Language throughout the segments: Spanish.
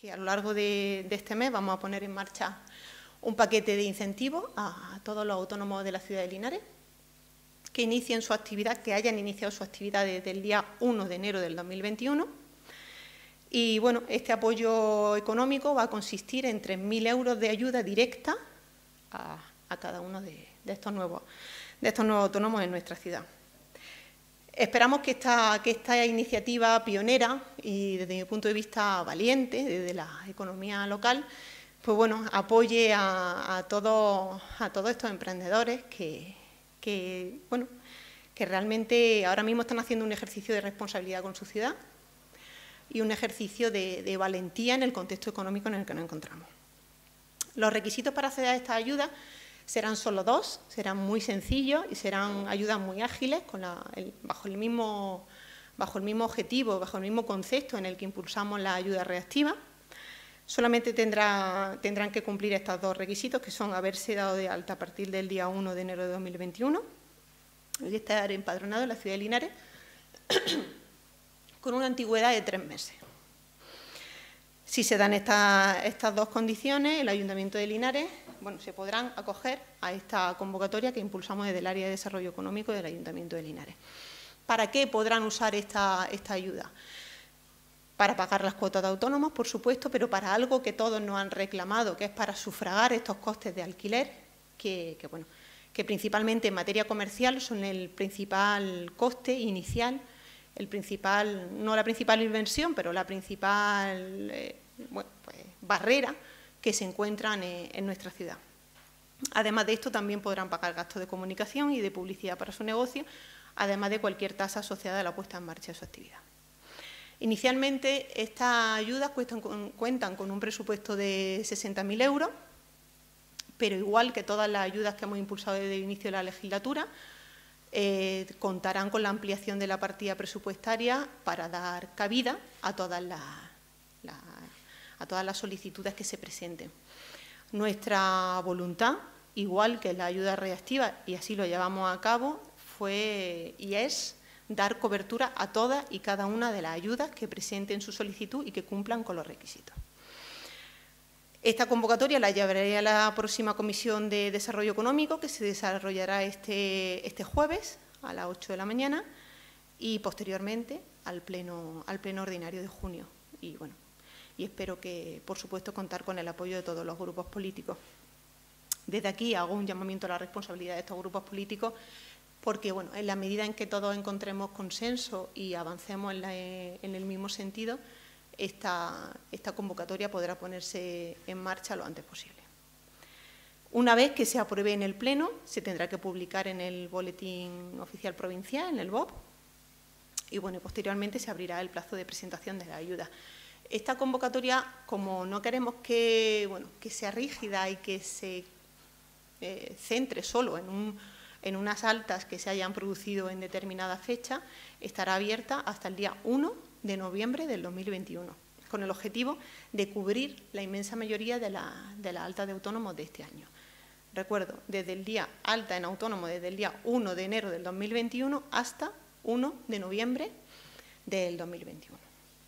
que a lo largo de este mes vamos a poner en marcha un paquete de incentivos a todos los autónomos de la ciudad de Linares que inicien su actividad, que hayan iniciado su actividad desde el día 1 de enero del 2021. Y bueno, este apoyo económico va a consistir en 3.000 euros de ayuda directa a cada uno de estos nuevos autónomos en nuestra ciudad. Esperamos que esta iniciativa pionera y desde mi punto de vista valiente, desde la economía local, pues bueno, apoye a todos estos emprendedores que realmente ahora mismo están haciendo un ejercicio de responsabilidad con su ciudad y un ejercicio de valentía en el contexto económico en el que nos encontramos. Los requisitos para acceder a estas ayudas serán solo dos, serán muy sencillos y serán ayudas muy ágiles, bajo el mismo objetivo, bajo el mismo concepto en el que impulsamos la ayuda reactiva. Solamente tendrán que cumplir estos dos requisitos, que son haberse dado de alta a partir del día 1 de enero de 2021 y estar empadronado en la ciudad de Linares con una antigüedad de 3 meses. Si se dan estas dos condiciones, el Ayuntamiento de Linares se podrán acoger a esta convocatoria que impulsamos desde el área de desarrollo económico del Ayuntamiento de Linares. ¿Para qué podrán usar esta ayuda? Para pagar las cuotas de autónomos, por supuesto, pero para algo que todos nos han reclamado, que es para sufragar estos costes de alquiler, que principalmente en materia comercial son el principal coste inicial, no la principal inversión, pero la principal barrera que se encuentran en nuestra ciudad. Además de esto, también podrán pagar gastos de comunicación y de publicidad para su negocio, además de cualquier tasa asociada a la puesta en marcha de su actividad. Inicialmente, estas ayudas cuentan con un presupuesto de 60.000 euros, pero igual que todas las ayudas que hemos impulsado desde el inicio de la legislatura, contarán con la ampliación de la partida presupuestaria para dar cabida a todas las solicitudes que se presenten. Nuestra voluntad, igual que la ayuda reactiva, y así lo llevamos a cabo, fue y es dar cobertura a todas y cada una de las ayudas que presenten su solicitud y que cumplan con los requisitos. Esta convocatoria la llevaré a la próxima Comisión de Desarrollo Económico, que se desarrollará este jueves a las 8 de la mañana y posteriormente al pleno ordinario de junio. Y espero que, por supuesto, contar con el apoyo de todos los grupos políticos. Desde aquí hago un llamamiento a la responsabilidad de estos grupos políticos porque, en la medida en que todos encontremos consenso y avancemos en el mismo sentido, esta convocatoria podrá ponerse en marcha lo antes posible. Una vez que se apruebe en el Pleno, se tendrá que publicar en el Boletín Oficial Provincial, en el BOP, y posteriormente se abrirá el plazo de presentación de la ayuda. Esta convocatoria, como no queremos que sea rígida y que se centre solo en unas altas que se hayan producido en determinada fecha, estará abierta hasta el día 1 de noviembre del 2021, con el objetivo de cubrir la inmensa mayoría de las altas de autónomos de este año. Recuerdo, desde el día alta en autónomo, desde el día 1 de enero del 2021 hasta 1 de noviembre del 2021.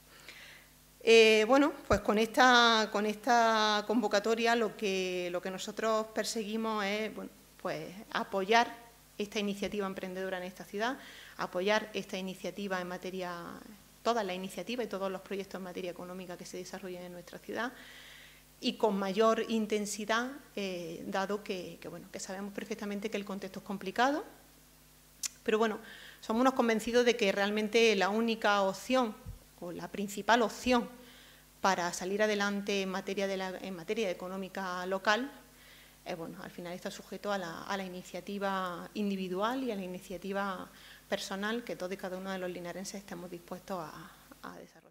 Pues con esta convocatoria lo que nosotros perseguimos es apoyar esta iniciativa emprendedora en esta ciudad, apoyar esta iniciativa en materia, todas las iniciativas y todos los proyectos en materia económica que se desarrollen en nuestra ciudad y con mayor intensidad, dado que sabemos perfectamente que el contexto es complicado, pero somos unos convencidos de que realmente la única opción o la principal opción para salir adelante en materia económica local, al final está sujeto a la iniciativa individual y a la iniciativa personal que todos y cada uno de los linarenses estamos dispuestos a desarrollar.